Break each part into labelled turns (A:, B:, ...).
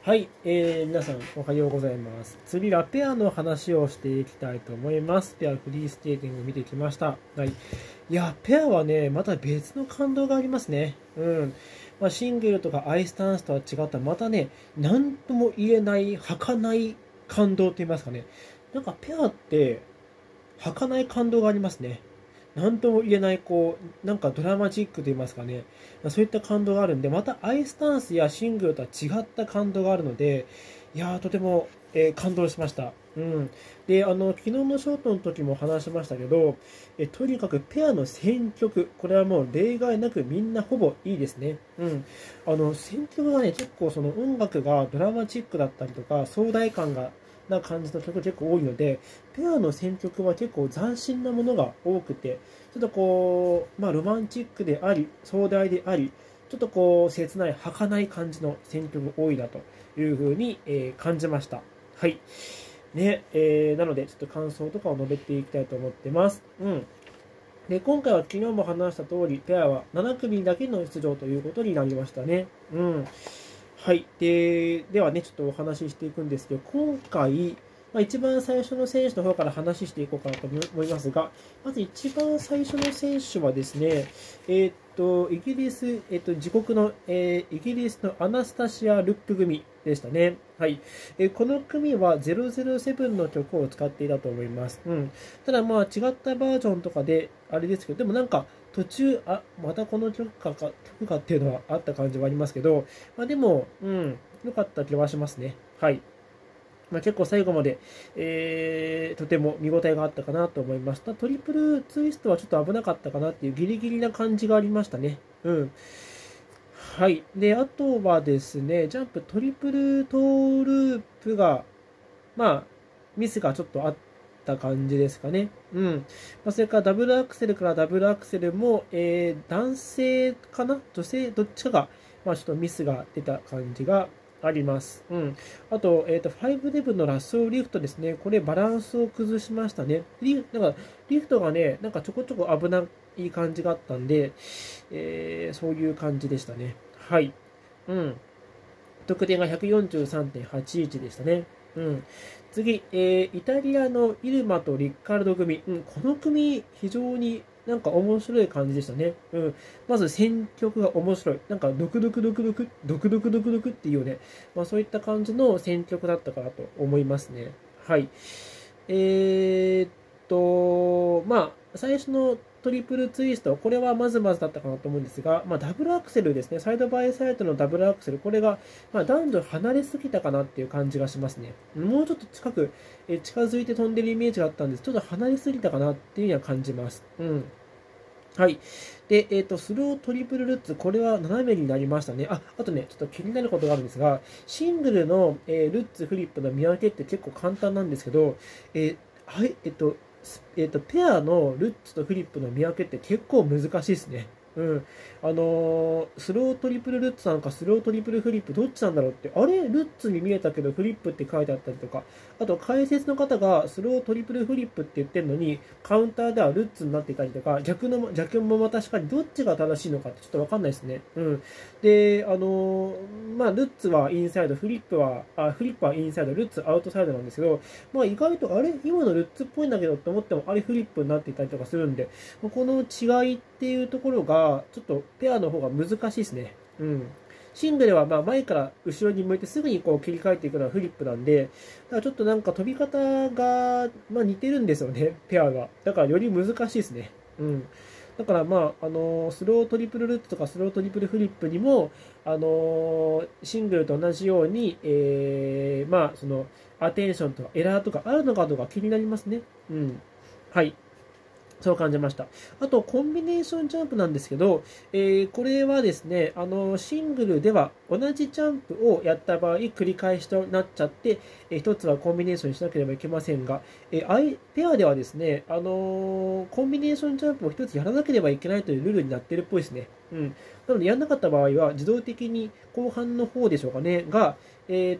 A: はい、皆さんおはようございます。次はペアの話をしていきたいと思います。ペアフリースケーティング見てきました。はい。いや、ペアはね、また別の感動がありますね。シングルとかアイスタンスとは違った、またね、なんとも言えない、儚い感動と言いますかね。なんかペアって、儚い感動がありますね。なんとも言えない、なんかドラマチックと言いますかね。そういった感動があるんで、またアイスタンスやシングルとは違った感動があるので、いやー、とても、感動しました。で、昨日のショートの時も話しましたけど、とにかくペアの選曲、これはもう例外なくみんなほぼいいですね。選曲がね、結構その音楽がドラマチックだったりとか、壮大感がな感じの曲結構多いので、ペアの選曲は結構斬新なものが多くて、ちょっとロマンチックであり、壮大であり、ちょっと切ない、儚い感じの選曲が多いなというふうに、感じました。はい。ね、なので、ちょっと感想とかを述べていきたいと思ってます。で、今回は昨日も話した通り、ペアは7組だけの出場ということになりましたね。はい。ではね、ちょっとお話ししていくんですけど、今回、一番最初の選手の方から話していこうかなと思いますが、まず一番最初の選手はですね、イギリス、自国の、イギリスのアナスタシア・ルック組でしたね。はい。この組は007の曲を使っていたと思います。ただ違ったバージョンとかで、あれですけど、でもなんか、途中、またこの曲かっていうのはあった感じはありますけど、でも、良かった気はしますね。はい。結構最後まで、とても見応えがあったかなと思いました。トリプルツイストはちょっと危なかったかなっていうギリギリな感じがありましたね。はい。で、あとはですね、ジャンプトリプルトーループが、ミスがちょっとあった感じですかね。それからダブルアクセルからダブルアクセルも、男性かな女性どっちかが、ちょっとミスが出た感じがあります。あと、5レブンのラッソーリフトですね。これバランスを崩しましたね。リフトがね、なんかちょこちょこ危ない感じがあったんで、そういう感じでしたね。はい。得点が 143.81 でしたね。次、イタリアのイルマとリッカルド組。この組、非常になんか面白い感じでしたね。まず選曲が面白い。なんか、ドクドクドクドク、ドクドクドクドクっていうね、そういった感じの選曲だったかなと思いますね。はい。最初のトリプルツイスト、これはまずまずだったかなと思うんですが、ダブルアクセルですね、サイドバイサイドのダブルアクセル、これが、男女離れすぎたかなっていう感じがしますね。もうちょっと近づいて飛んでるイメージがあったんです。ちょっと離れすぎたかなっていうのは感じます。はい。で、スロートリプルルッツ、これは斜めになりましたね。あとね、ちょっと気になることがあるんですが、シングルの、ルッツ、フリップの見分けって結構簡単なんですけど、はい、ペアのルッツとフリップの見分けって結構難しいですね。スロートリプルルッツなのか、スロートリプルフリップ、どっちなんだろうって、あれ、ルッツに見えたけど、フリップって書いてあったりとか、あと、解説の方がスロートリプルフリップって言ってるのに、カウンターではルッツになっていたりとか、逆もまたしかり、どっちが正しいのかってちょっとわかんないですね。で、ルッツはインサイド、フリップはインサイド、ルッツアウトサイドなんですけど、意外と、あれ、今のルッツっぽいんだけどって思っても、あれフリップになっていたりとかするんで、この違いっていうところが、ちょっとペアの方が難しいですね。シングルは前から後ろに向いてすぐに切り替えていくのはフリップなんで、だからちょっとなんか飛び方が、似てるんですよね、ペアが。だからより難しいですね。だからスロートリプルルッツとかスロートリプルフリップにも、シングルと同じように、その、アテンションとかエラーとかあるのかどうか気になりますね。はい。そう感じました。あと、コンビネーションジャンプなんですけど、これはですね、シングルでは同じジャンプをやった場合、繰り返しとなっちゃって、一つはコンビネーションにしなければいけませんが、ペアではですね、コンビネーションジャンプを一つやらなければいけないというルールになっているっぽいですね。なので、やらなかった場合は、自動的に後半の方でしょうかね、が、リ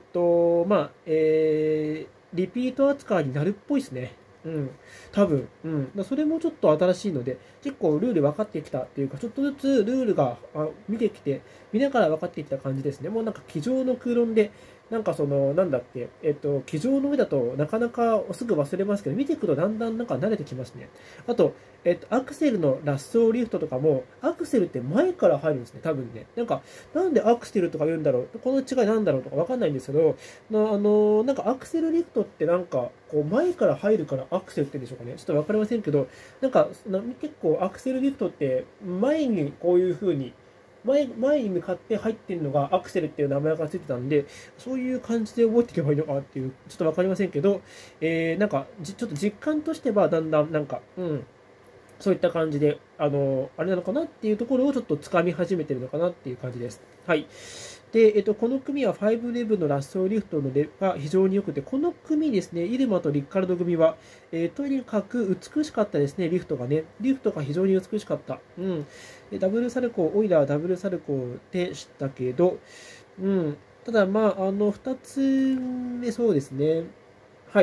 A: ピート扱いになるっぽいですね。多分。それもちょっと新しいので、結構ルール分かってきたっていうか、ちょっとずつルールが見ながら分かってきた感じですね。もうなんか机上の空論で、 なんかなんだっけ、机上の上だとなかなかすぐ忘れますけど、見ていくとだんだんなんか慣れてきますね。あと、アクセルのラッソーリフトとかも、アクセルって前から入るんですね、多分ね。なんでアクセルとか言うんだろう、この違いなんだろうとかわかんないんですけど、なんかアクセルリフトってなんか、こう前から入るからアクセルって言うんでしょうかね。ちょっとわかりませんけど、結構アクセルリフトって前にこういう風に、前に向かって入ってるのがアクセルっていう名前がついてたんで、そういう感じで覚えていけばいいのかなっていう、ちょっとわかりませんけど、ちょっと実感としてはだんだんそういった感じで、あれなのかなっていうところをちょっと掴み始めてるのかなっていう感じです。はい。で、この組は5レブのラッソーリフトのレが非常に良くて、この組ですね、イルマとリッカルド組は、とにかく美しかったですね、リフトがね。リフトが非常に美しかった。うん。でダブルサルコー、オイラーダブルサルコーでしたけど、うん。ただ、2つ目、そうですね。はい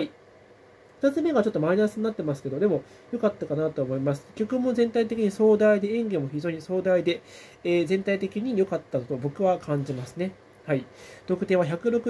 A: 。2つ目がちょっとマイナスになってますけど、でも良かったかなと思います。曲も全体的に壮大で、演技も非常に壮大で、全体的に良かったと僕は感じますね。はい。得点は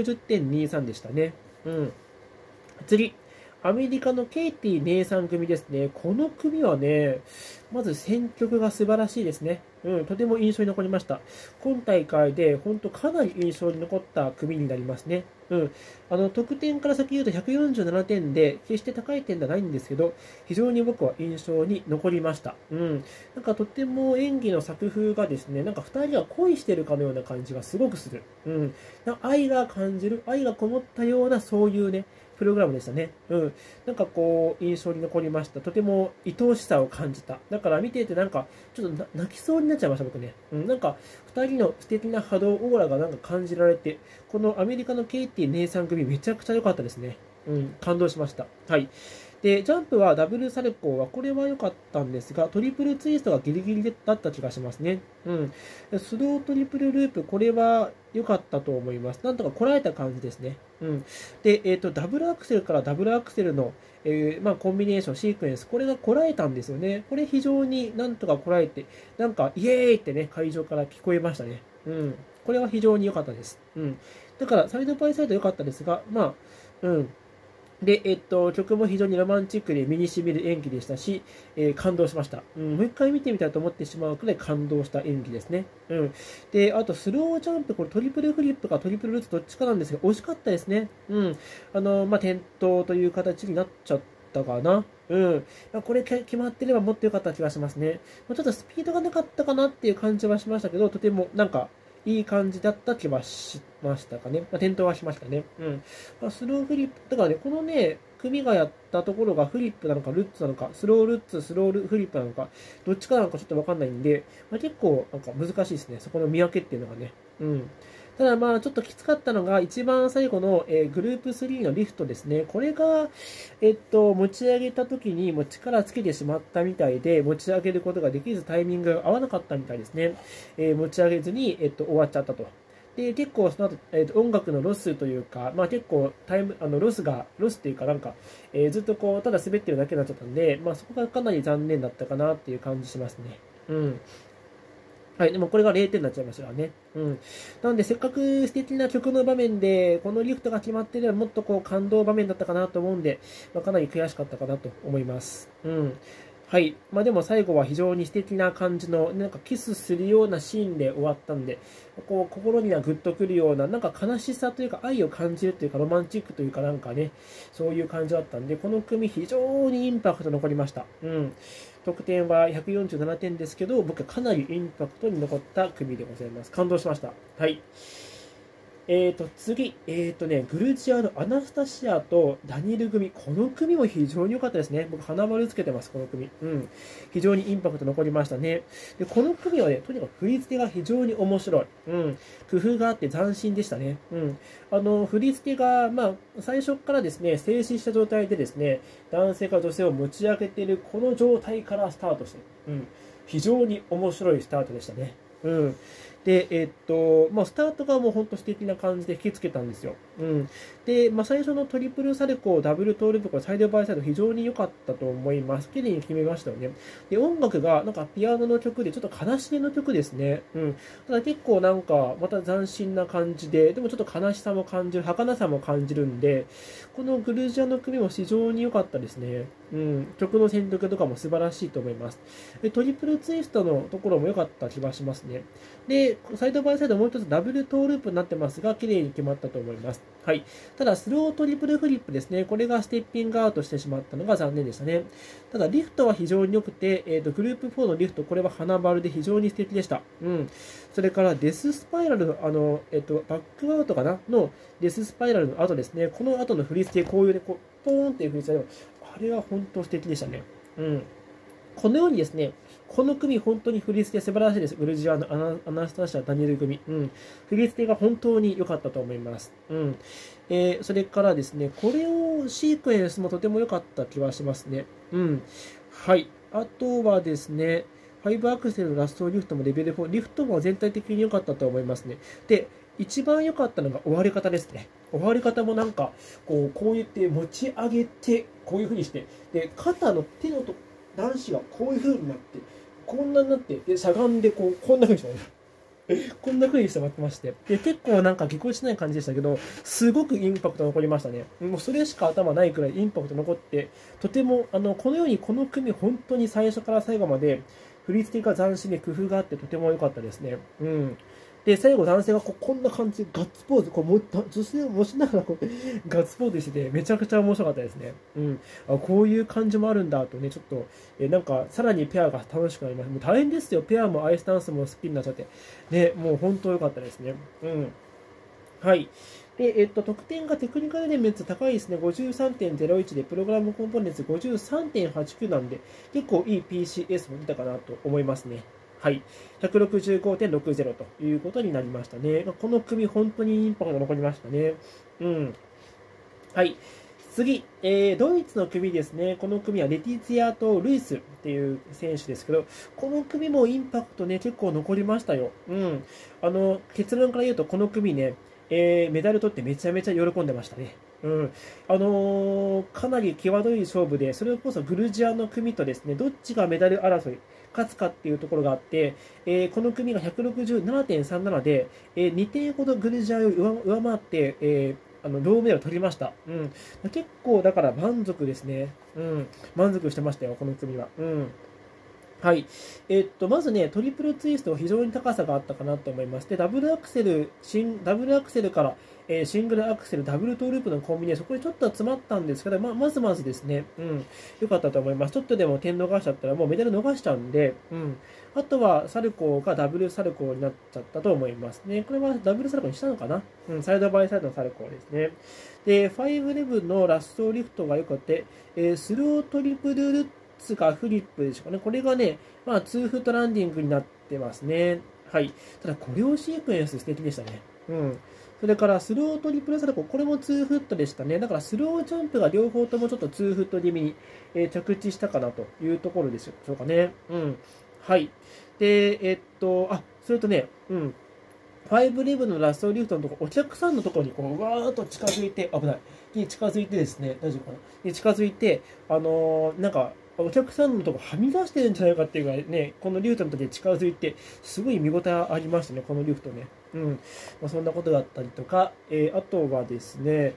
A: 160.23 でしたね。うん。次。アメリカのケイティ姉さん組ですね。この組はね、まず選曲が素晴らしいですね。とても印象に残りました。今大会で本当かなり印象に残った組になりますね。得点から先言うと147点で、決して高い点ではないんですけど、非常に僕は印象に残りました。なんかとても演技の作風がですね、なんか2人が恋してるかのような感じがすごくする。なんか愛が感じる、愛がこもったような、そういうね、プログラムでしたね。なんかこう、印象に残りました。とても愛おしさを感じた。だから見ていてなんか、ちょっと泣きそうになっちゃいました、僕ね。なんか、二人の素敵な波動、オーラがなんか感じられて、このアメリカのケイティ姉さん組めちゃくちゃ良かったですね。感動しました。はい。で、ジャンプはダブルサルコーは、これは良かったんですが、トリプルツイストがギリギリだった気がしますね。スロートリプルループ、これは良かったと思います。なんとかこらえた感じですね。で、ダブルアクセルからダブルアクセルの、コンビネーション、シークエンス、これがこらえたんですよね。これ非常になんとかこらえて、なんか、イエーイってね、会場から聞こえましたね。これは非常に良かったです。だから、サイドバイサイド良かったですが、で、曲も非常にロマンチックで身に染みる演技でしたし、感動しました。もう一回見てみたいと思ってしまうくらい感動した演技ですね。で、あと、スロージャンプ、これトリプルフリップかトリプルルッツどっちかなんですが、惜しかったですね。転倒という形になっちゃったかな。これ決まってればもっと良かった気がしますね。ちょっとスピードがなかったかなっていう感じはしましたけど、とてもなんか、いい感じだった気はしましたかね。転倒はしましたね。スローフリップ、だからね、このね、組がやったところがフリップなのか、ルッツなのか、スロールッツ、スローフリップなのか、どっちかなのかちょっとわかんないんで、結構なんか難しいですね。そこの見分けっていうのがね。ただちょっときつかったのが、一番最後の、グループ3のリフトですね。これが、持ち上げた時にもう力つけてしまったみたいで、持ち上げることができずタイミングが合わなかったみたいですね。持ち上げずに、終わっちゃったと。で、結構その後、音楽のロスというか、結構ロスっていうかなんか、ずっとこう、ただ滑ってるだけになっちゃったんで、そこがかなり残念だったかなっていう感じしますね。はい、でもこれが0点になっちゃいましたからね。なので、せっかく素敵な曲の場面で、このリフトが決まっていればもっとこう感動場面だったかなと思うんで、かなり悔しかったかなと思います。はい。でも最後は非常に素敵な感じの、なんかキスするようなシーンで終わったんで、こう、心にはグッとくるような、なんか悲しさというか愛を感じるというか、ロマンチックというかなんかね、そういう感じだったんで、この組非常にインパクト残りました。得点は147点ですけど、僕はかなりインパクトに残った組でございます。感動しました。はい。次、グルジアのアナスタシアとダニエル組。この組も非常に良かったですね。僕、花丸つけてます、この組。非常にインパクト残りましたね。で、この組はね、とにかく振り付けが非常に面白い。工夫があって斬新でしたね。振り付けが、最初からですね、静止した状態でですね、男性か女性を持ち上げているこの状態からスタートして、非常に面白いスタートでしたね。 で、スタートがもう本当素敵な感じで引きつけたんですよ。で、最初のトリプルサルコー、ダブルトーループ、これサイドバイサイド非常に良かったと思います。綺麗に決めましたよね。で、音楽がなんかピアノの曲で、ちょっと悲しげの曲ですね。ただ結構なんか、また斬新な感じで、でもちょっと悲しさも感じる、儚さも感じるんで、このグルジアの組も非常に良かったですね。曲の選曲とかも素晴らしいと思います。で、トリプルツイストのところも良かった気がしますね。で、サイドバイサイドもう一つダブルトーループになってますが、綺麗に決まったと思います。はい。ただ、スロートリプルフリップですね。これがステッピングアウトしてしまったのが残念でしたね。ただ、リフトは非常に良くて、グループ4のリフト、これは花丸で非常に素敵でした。それから、デススパイラルの、バックアウトかなのデススパイラルの後ですね。この後の振り付け、こういうね、こう、ポーンっていう振り付け、あれは本当素敵でしたね。このようにですね、この組、本当に振り付け素晴らしいです。グルジアのアナスタシア・ダニエル組。振り付けが本当に良かったと思います。それからですね、これをシークエンスもとても良かった気はしますね。はい。あとはですね、5アクセルのラストリフトもレベル4、リフトも全体的に良かったと思いますね。で、一番良かったのが終わり方ですね。終わり方もなんか、こう言って持ち上げて、こういう風にして、で、肩の手のと男子がこういう風になって、こんなになって、で、しゃがんで、こんな風にしたね。こんな風にして待ってまして。で、結構なんかぎこちない感じでしたけど、すごくインパクト残りましたね。もうそれしか頭ないくらいインパクト残って、とても、このようにこの組本当に最初から最後まで、振り付けが斬新で工夫があってとても良かったですね。で、最後男性がこんな感じでガッツポーズ、女性を持ちながらガッツポーズしてて、めちゃくちゃ面白かったですね。こういう感じもあるんだとね、ちょっと、なんか、さらにペアが楽しくなります。もう大変ですよ。ペアもアイスダンスも好きになっちゃって。ね、もう本当良かったですね。はい。で、得点がテクニカルエレメンツ高いですね。53.01 で、プログラムコンポーネンツ53.89なんで、結構いい PCS も出たかなと思いますね。はい。165.60 ということになりましたね。この組、本当にインパクト残りましたね。はい。次、ドイツの組ですね。この組はレティツィアとルイスっていう選手ですけど、この組もインパクトね、結構残りましたよ。結論から言うと、この組ね、メダル取ってめちゃめちゃ喜んでましたね。かなり際どい勝負で、それこそグルジアの組とですね、どっちがメダル争い、勝つかっていうところがあって、この組が 167.37 で、2点ほどグルジアを上回って、銅メダルを取りました。結構だから満足ですね。満足してましたよ、この組は。はい。まずね、トリプルツイスト非常に高さがあったかなと思います。で、ダブルアクセルから、シングルアクセル、ダブルトーループのコンビネーション、これちょっと詰まったんですけど、まずですね、良かったと思います。ちょっとでも点逃しちゃったらもうメダル逃しちゃうんで、あとはサルコーがダブルサルコーになっちゃったと思いますね。これはダブルサルコーにしたのかなサイドバイサイドのサルコーですね。で、5レブンのラストリフトが良くて、スロートリプルルッツかフリップでしょうかね。これがね、2フットランディングになってますね。はい。ただ、コレオシークエンス素敵でしたね。それから、スロートリプルサルコー、これも2フットでしたね。だから、スロージャンプが両方ともちょっと2フット気味に、着地したかなというところでしょうかね。はい。で、それとね、5レブンのラストリフトのところ、お客さんのところにうわーっと近づいて、危ない。に近づいてですね、大丈夫かなに近づいて、なんか、お客さんのとこはみ出してるんじゃないかっていうぐらいね、このリフトの時に近づいて、すごい見応えありましたね、このリフトね。そんなことだったりとか、あとはですね、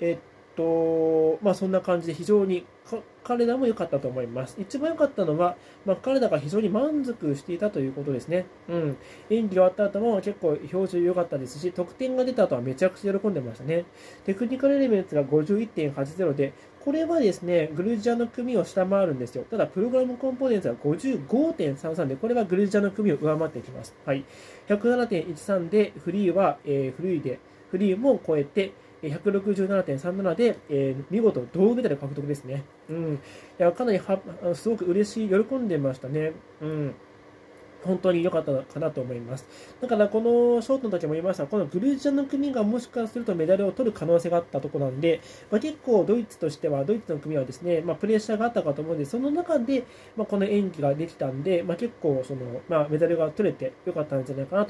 A: そんな感じで非常に彼らも良かったと思います。一番良かったのは、彼らが非常に満足していたということですね。演技が終わった後も結構表情良かったですし、得点が出た後はめちゃくちゃ喜んでましたね。テクニカルエレメンツが 51.80 で、これはですね、グルジアの組を下回るんですよ。ただ、プログラムコンポーネンツが 55.33 で、これはグルジアの組を上回っていきます。はい。107.13 で、フリーも超えて、167.37 で、見事銅メダル獲得ですね。いやかなりすごく嬉しい、喜んでましたね。本当に良かったかなと思います。だからこのショートの時も言いましたが、このグルジアの組がもしかするとメダルを取る可能性があったところなんで、結構ドイツとしては、ドイツの組はですね、プレッシャーがあったかと思うんで、その中で、この演技ができたんで、結構メダルが取れて良かったんじゃないかなと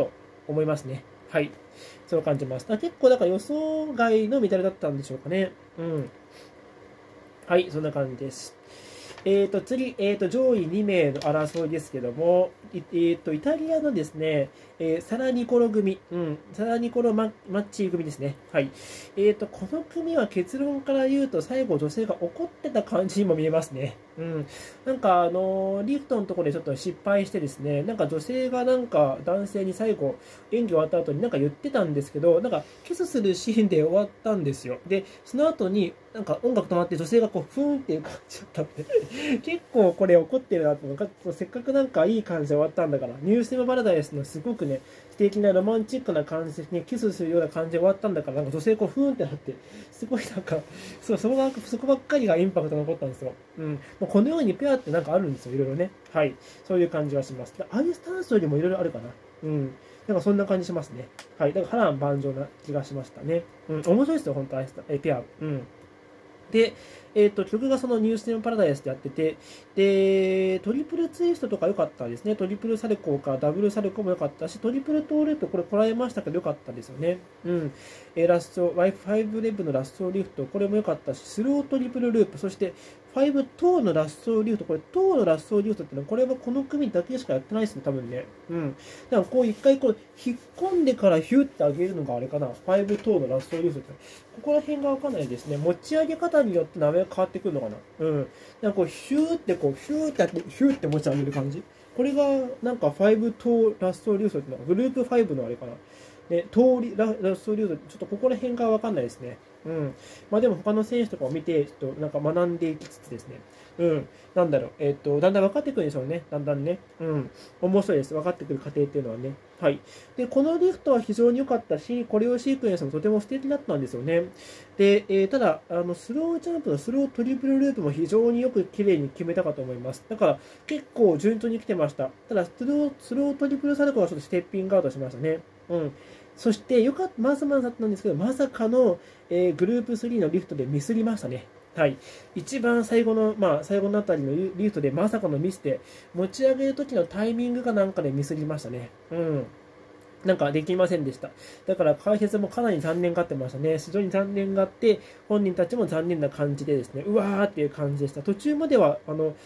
A: 思いますね。はい。そう感じます。結構、だから予想外のメダルだったんでしょうかね。うん。はい、そんな感じです。次、上位2名の争いですけども、イタリアのですね、サラ・ニコロ組、サラ・ニコロマッチ組ですね。はい。この組は結論から言うと、最後女性が怒ってた感じにも見えますね。なんか、リフトのところでちょっと失敗してですね、なんか女性がなんか男性に最後、演技終わった後になんか言ってたんですけど、なんかキスするシーンで終わったんですよ。で、その後に、なんか音楽止まって女性がこう、ふーんっていう感じだったんで、結構これ怒ってるなと思う。せっかくなんかいい感じで終わったんだから、ニューステーマパラダイスのすごくね、素敵なロマンチックな感じで、ね、キスするような感じで終わったんだから、なんか女性こう、ふーんってなって、すごいなんか、そこばっかりがインパクトが残ったんですよ。もうこのようにペアってなんかあるんですよ、いろいろね。はい。そういう感じがします。ああいうスタンスよりもいろいろあるかな。なんかそんな感じしますね。はい。だから波乱万丈な気がしましたね。面白いですよ、本当ペア。で、曲がそのニューステーマパラダイスでやってて、で、トリプルツイストとか良かったですね。トリプルサルコーかダブルサルコーも良かったし、トリプルトーループこれこらえましたけど良かったですよね。ラスト、5レブのラストリフト、これも良かったし、スロートリプルループ、そして5トーのラストリフト、これトーのラストリフトってのは、これはこの組だけしかやってないですね、多分ね。だからこう一回こう引っ込んでからヒューって上げるのがあれかな。5トーのラストリフトって。ここら辺がわかんないですね。持ち上げ方によって名前が変わってくるのかな。なんかこうヒューってこう、ヒューってやって、ヒューって持ち上げる感じ。これがなんか5トーラストリフトってのはグループ5のあれかな。ね、通りラストリュード、ちょっとここら辺がわかんないですね。まあでも他の選手とかを見て、ちょっとなんか学んでいきつつですね。なんだろう、だんだん分かってくるんでしょうね。だんだんね。面白いです。分かってくる過程っていうのはね。はい。で、このリフトは非常に良かったし、コレオシークエンスもとても素敵だったんですよね。で、ただ、スロージャンプのスロートリプルループも非常によく綺麗に決めたかと思います。だから、結構順調に来てました。ただ、スロートリプルサルコーはちょっとステッピングアウトしましたね。そして、まずだったんですけど、まさかの、グループ3のリフトでミスりましたね。はい。一番最後のあたりのリフトでまさかのミスで、持ち上げる時のタイミングかなんかでミスりましたね。なんかできませんでした。だから解説もかなり残念がってましたね。非常に残念があって、本人たちも残念な感じでですね、うわーっていう感じでした。途中までは、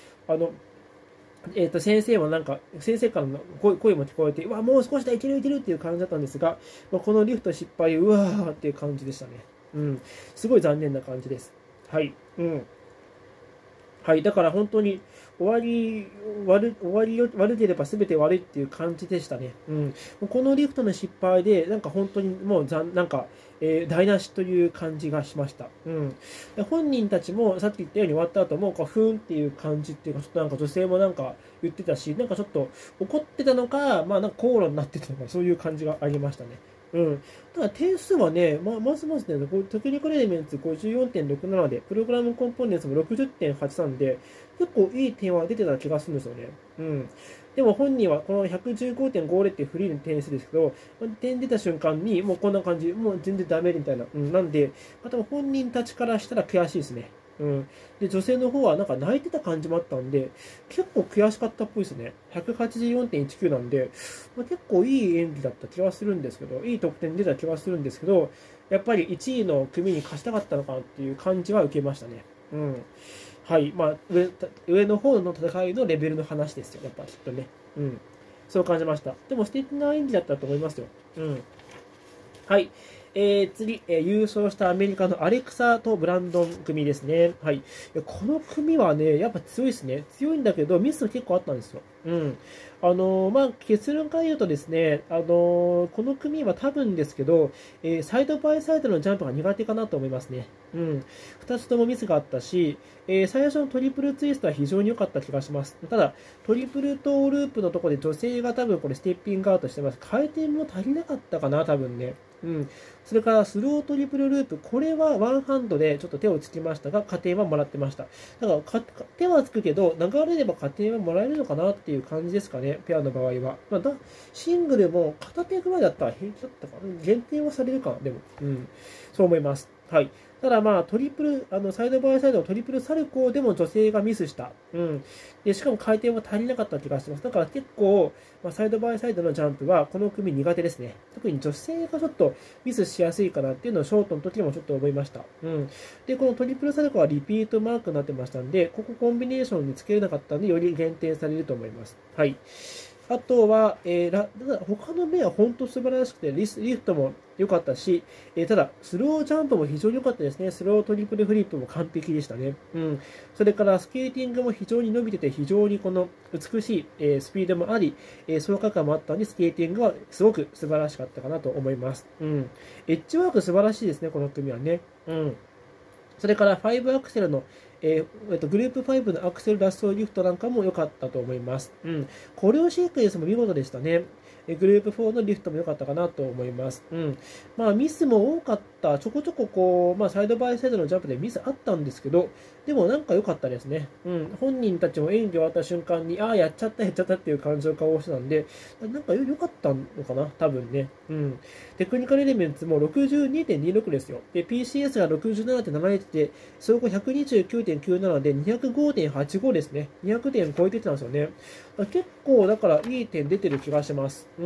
A: 先生もなんか、先生からの声も聞こえて、うわ、もう少しだ、いけるっていう感じだったんですが、このリフト失敗、うわーっていう感じでしたね。すごい残念な感じです。はい。はい、だから本当に悪ければ全て悪いっていう感じでしたね。このリフトの失敗で、なんか本当にもうなんか、台無しという感じがしました。で本人たちもさっき言ったように終わった後も、こうふーんっていう感じっていうか、ちょっとなんか女性もなんか言ってたし、なんかちょっと怒ってたのか、まあなんか口論になってたのか、そういう感じがありましたね。ただ点数はね、ますますね、テクニカルエレメンツ54.67で、プログラムコンポーネンツも60.83で、結構いい点は出てた気がするんですよね。でも本人はこの115.50っていうフリーの点数ですけど、点出た瞬間にもうこんな感じ、もう全然ダメみたいな。なんで、多分本人たちからしたら悔しいですね。で、女性の方はなんか泣いてた感じもあったんで、結構悔しかったっぽいですね。184.19なんで、結構いい演技だった気はするんですけど、いい得点出た気はするんですけど、やっぱり1位の組に勝ちたかったのかなっていう感じは受けましたね。はい。上の方の戦いのレベルの話ですよ。やっぱきっとね。そう感じました。でも素敵な演技だったと思いますよ。はい。次、優勝したアメリカのアレクサとブランドン組ですね。はい。この組はね、やっぱ強いですね。強いんだけど、ミス結構あったんですよ。結論から言うとですね、この組は多分ですけど、サイドバイサイドのジャンプが苦手かなと思いますね。2つともミスがあったし、最初のトリプルツイストは非常に良かった気がします。ただ、トリプルトーループのところで女性が多分これステッピングアウトしてます。回転も足りなかったかな、多分ね。それからスロートリプルループ、これはワンハンドでちょっと手をつきましたが、加点はもらってました。だから手はつくけど、流れれば加点はもらえるのかなっていう感じですかね、ペアの場合は。シングルも片手ぐらいだったら平気だったかな。減点はされるかな、でも。そう思います。 はい。ただまあ、トリプル、サイドバイサイドのトリプルサルコーでも女性がミスした。うん。で、しかも回転は足りなかった気がします。だから結構、まあ、サイドバイサイドのジャンプは、この組苦手ですね。特に女性がちょっとミスしやすいかなっていうのをショートの時もちょっと思いました。うん。で、このトリプルサルコーはリピートマークになってましたんで、ここコンビネーションにつけれなかったんで、より減点されると思います。はい。あとは、他の目は本当素晴らしくて、リフトも良かったし、ただ、スロージャンプも非常に良かったですね。スロートリプルフリップも完璧でしたね。うん。それから、スケーティングも非常に伸びてて、非常にこの美しい、スピードもあり、爽快感もあったので、スケーティングはすごく素晴らしかったかなと思います。うん。エッジワーク素晴らしいですね、この組はね。うん。それから5アクセルの、グループ5のアクセルラストリフトなんかも良かったと思います。うん。コレオシークエンスも見事でしたね。グループ4のリフトも良かったかなと思います。うん。まあミスも多かった。ちょこちょここう、まあサイドバイサイドのジャンプでミスあったんですけど、でもなんか良かったですね。うん。本人たちも演技終わった瞬間に、ああ、やっちゃったっていう感じの顔をしてたんで、なんか良かったのかな多分ね。うん。テクニカルエレメンツも62.26ですよ。で、PCS が67.78で、総合129.97で205.85ですね。200点超えてきたんですよね。結構、だからいい点出てる気がします。うん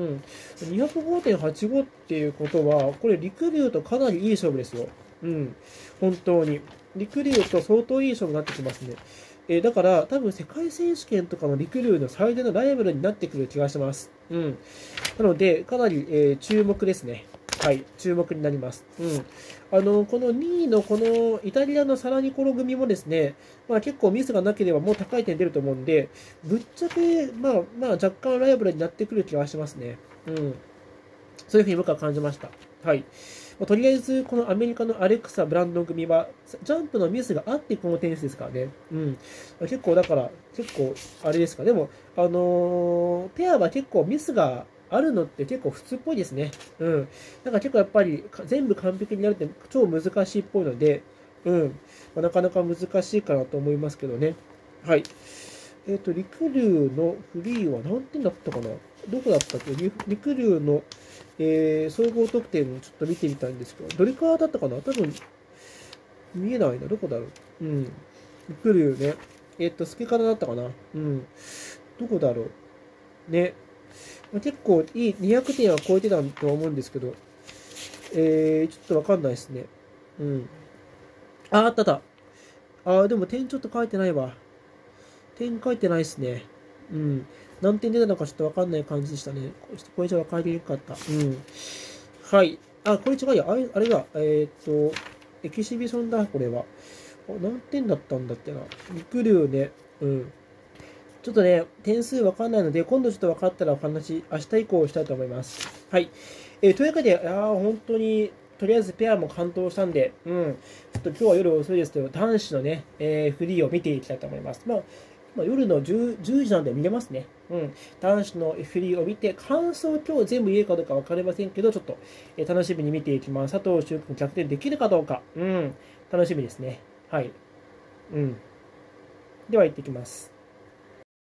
A: 。205.85っていうことは、これ、リクリューとかなりいい勝負ですよ。うん。本当に。リクリューと相当いい勝負になってきますね。だから、多分世界選手権とかのリクリューの最大のライバルになってくる気がします。うん。なので、かなり、注目ですね。はい、注目になります。うん。この2位のこのイタリアのサラニコロ組もですね、まあ結構ミスがなければもう高い点出ると思うんで、ぶっちゃけ、まあ若干ライバルになってくる気がしますね。うん。そういうふうに僕は感じました。はい。まあ、とりあえず、このアメリカのアレクサ・ブランドン組は、ジャンプのミスがあってこの点数ですからね。うん。結構、だから、結構、あれですか。でも、ペアは結構ミスがあるのって結構普通っぽいですね。うん。なんか結構やっぱり、全部完璧にやるって超難しいっぽいので、うん。まあ、なかなか難しいかなと思いますけどね。はい。リクリューのフリーは何点だったかな、どこだったっけ、リクリューの、総合得点をちょっと見てみたいんですけど、どれからだったかな、多分、見えないな。どこだろう。うん。リクリューね。スケカラだったかな。うん。どこだろう。ね。結構いい、200点は超えてたとは思うんですけど、ちょっとわかんないですね。うん。あった。でも点ちょっと書いてないわ。点書いてないですね。うん。何点出たのかちょっとわかんない感じでしたね。これじゃわかりにくかった。うん。はい。これ違うよ。あれだ。エキシビションだ、これは。何点だったんだってな。リクリューね。うん。ちょっとね、点数わかんないので、今度ちょっとわかったらお話、明日以降したいと思います。はい。というわけで、本当に、とりあえずペアも完登したんで、うん。ちょっと今日は夜遅いですけど、男子のね、フリーを見ていきたいと思います。夜の 10時なんで見れますね。うん。男子のフリーを見て、感想今日全部言えるかどうか分かりませんけど、ちょっと、楽しみに見ていきます。佐藤俊君逆転できるかどうか。うん。楽しみですね。はい。うん。では行ってきます。